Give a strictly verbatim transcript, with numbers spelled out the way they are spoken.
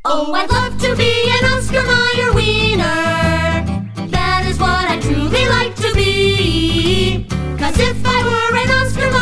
Oh, I'd love to be an Oscar Mayer wiener. That is what I'd truly like to be. 'Cause if I were an Oscar